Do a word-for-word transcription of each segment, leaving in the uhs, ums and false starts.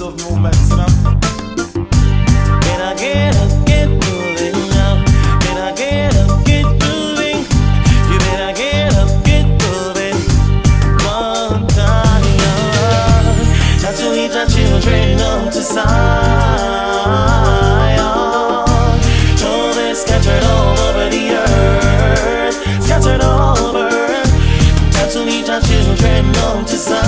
love movements, you know. Can I get up, get moving now? Can I get up, get moving? You better get up, get moving. One time, not to lead your children up to Zion. Oh, they're scattered all over the earth, scattered all over. Not to lead your children up to Zion.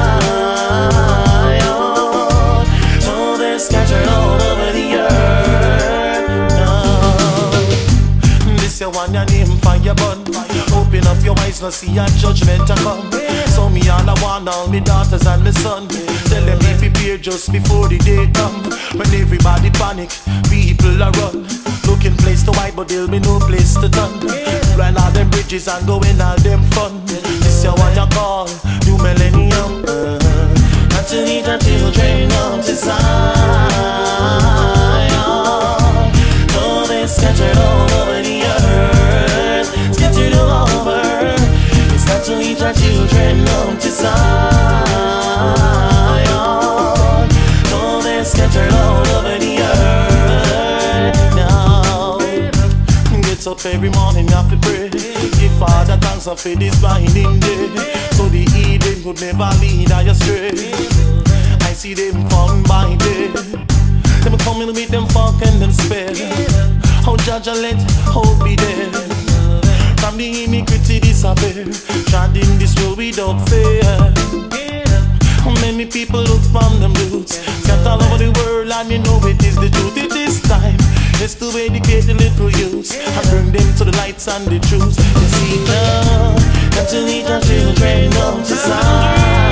Oh, they're scattered all over the earth. No. This your one, your name fire burn. Open up your eyes, now see your judgment to come. So me all I want, all me daughters and me son. Tell them be prepared just before the day come. When everybody panic, people are run. Looking place to hide, but there'll be no place to turn. Run all them bridges and go in all them fun. This your one you call new millennium. Uh, not to lead your children up to Zion. Oh, they're scattered all over the earth, scattered all over. It's not to lead your children up to Zion. Oh, they're scattered all over the earth now. Get up every morning, you have to pray. Give Father thanks for this blinding day, so the Eden could never lead I astray. I see them falling by day. Them coming with them fork and them spear. How judge a let, hope be there. From the iniquity disappear, treading this world without fear. Many people look from them roots, scattered all over the world, and you know it is the truth. It is time, it's to educate the little youths and bring them to the lights and the truth. You see now, got to lead your children up to Zion.